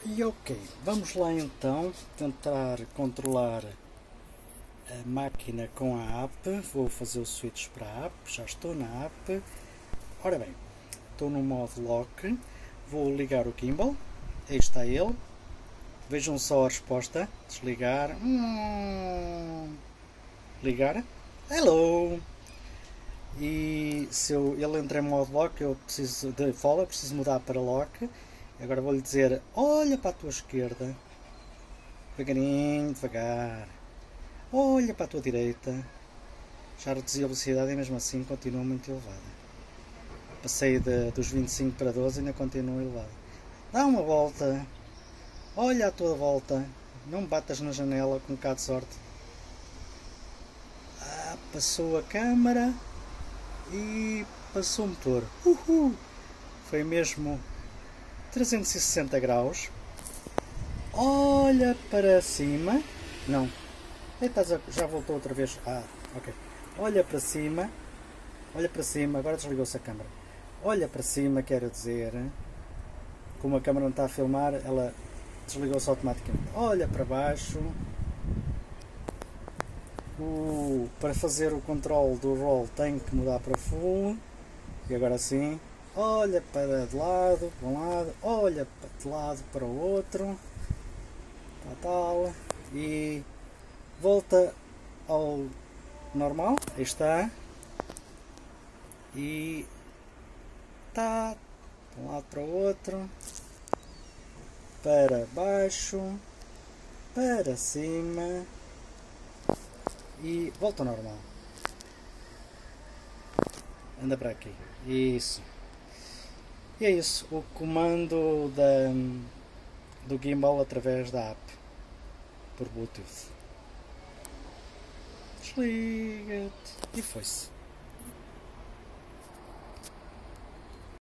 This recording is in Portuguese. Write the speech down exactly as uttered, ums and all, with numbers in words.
E ok, vamos lá então tentar controlar a máquina com a app. Vou fazer o switch para a app, já estou na app. Ora bem, estou no modo lock, vou ligar o gimbal, aí está ele. Vejam só a resposta, desligar, hum, ligar, hello! E se eu, ele entra em modo lock, eu preciso de follow, preciso mudar para lock. Agora vou-lhe dizer, olha para a tua esquerda, devagarinho, devagar, olha para a tua direita. Já reduzi a velocidade e mesmo assim continua muito elevada. Passei de, dos vinte e cinco para doze e ainda continua elevada. Dá uma volta, olha à tua volta, não batas na janela com um bocado de sorte. Ah, passou a câmara e passou o motor. Uhul! Foi mesmo trezentos e sessenta graus. Olha para cima. Não. Eita, já voltou outra vez. Ah, ok. Olha para cima. Olha para cima. Agora desligou-se a câmera. Olha para cima, quero dizer. Como a câmera não está a filmar, ela desligou-se automaticamente. Olha para baixo. O, para fazer o controle do roll tenho que mudar para full. E agora sim. Olha para de lado, para um lado, olha de lado para o outro, tal, tal, e volta ao normal, aí está, e está de um lado para o outro, para baixo, para cima, e volta ao normal. Anda para aqui, isso. E é isso, o comando da, do gimbal através da app, por Bluetooth. Desliga-te. E foi-se.